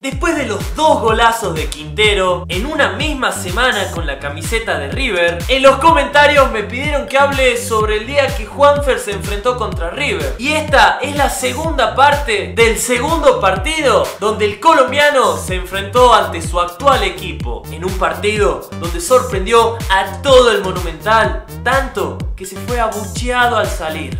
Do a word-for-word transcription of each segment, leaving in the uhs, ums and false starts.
Después de los dos golazos de Quintero en una misma semana con la camiseta de River, en los comentarios me pidieron que hable sobre el día que Juanfer se enfrentó contra River. Y esta es la segunda parte del segundo partido donde el colombiano se enfrentó ante su actual equipo. En un partido donde sorprendió a todo el Monumental, tanto que se fue abucheado al salir.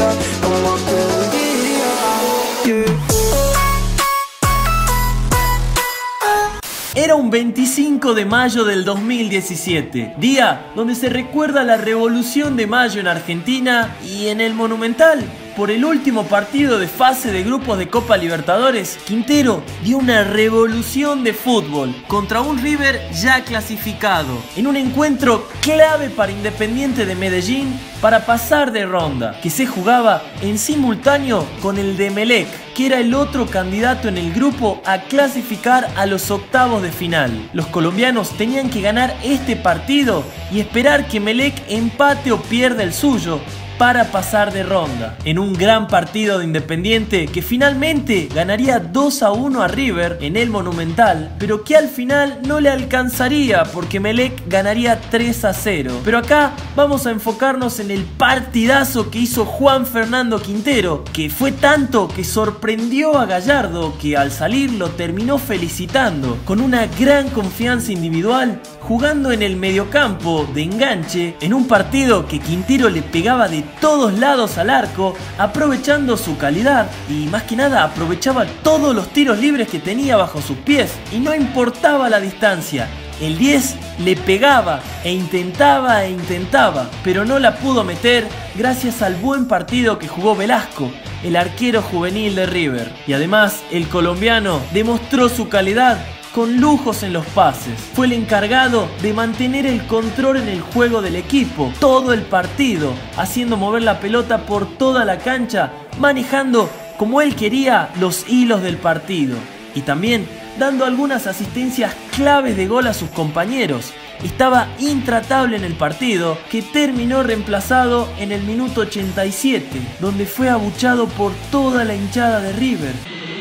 Era un veinticinco de mayo del dos mil diecisiete, día donde se recuerda la Revolución de Mayo en Argentina y en el Monumental. Por el último partido de fase de grupos de Copa Libertadores, Quintero dio una revolución de fútbol contra un River ya clasificado, en un encuentro clave para Independiente de Medellín para pasar de ronda, que se jugaba en simultáneo con el de Emelec, que era el otro candidato en el grupo a clasificar a los octavos de final. Los colombianos tenían que ganar este partido y esperar que Emelec empate o pierda el suyo para pasar de ronda, en un gran partido de Independiente que finalmente ganaría dos a uno a River en el Monumental, pero que al final no le alcanzaría porque Emelec ganaría tres a cero. Pero acá vamos a enfocarnos en el partidazo que hizo Juan Fernando Quintero, que fue tanto que sorprendió a Gallardo, que al salir lo terminó felicitando, con una gran confianza individual, jugando en el mediocampo de enganche en un partido que Quintero le pegaba de todos lados al arco, aprovechando su calidad y más que nada aprovechaba todos los tiros libres que tenía bajo sus pies y no importaba la distancia. El diez le pegaba e intentaba e intentaba, pero no la pudo meter gracias al buen partido que jugó Velasco, el arquero juvenil de River. Y además el colombiano demostró su calidad con lujos en los pases. Fue el encargado de mantener el control en el juego del equipo todo el partido, haciendo mover la pelota por toda la cancha, manejando como él quería los hilos del partido y también dando algunas asistencias claves de gol a sus compañeros. Estaba intratable en el partido, que terminó reemplazado en el minuto ochenta y siete, donde fue abuchado por toda la hinchada de River.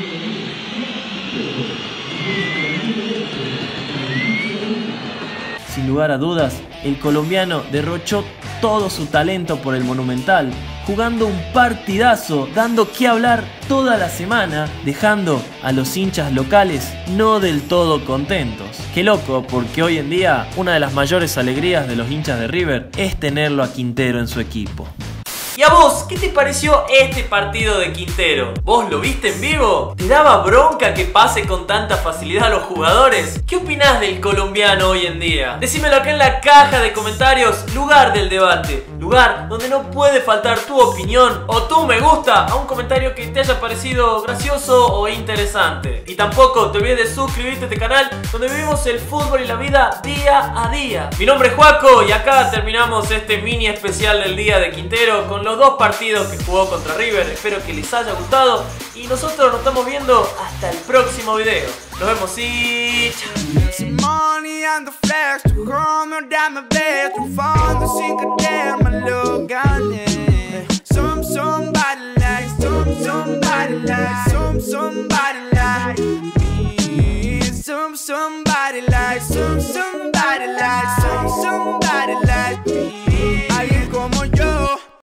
Sin lugar a dudas, el colombiano derrochó todo su talento por el Monumental, jugando un partidazo, dando que hablar toda la semana, dejando a los hinchas locales no del todo contentos. Qué loco, porque hoy en día una de las mayores alegrías de los hinchas de River es tenerlo a Quintero en su equipo. ¿Y a vos, qué te pareció este partido de Quintero? ¿Vos lo viste en vivo? ¿Te daba bronca que pase con tanta facilidad a los jugadores? ¿Qué opinás del colombiano hoy en día? Decímelo acá en la caja de comentarios, lugar del debate, lugar donde no puede faltar tu opinión o tu me gusta a un comentario que te haya parecido gracioso o interesante. Y tampoco te olvides de suscribirte a este canal donde vivimos el fútbol y la vida día a día. Mi nombre es Juaco y acá terminamos este mini especial del día de Quintero con los dos partidos que jugó contra River. Espero que les haya gustado y nosotros nos estamos viendo hasta el próximo video. Nos vemos y chao.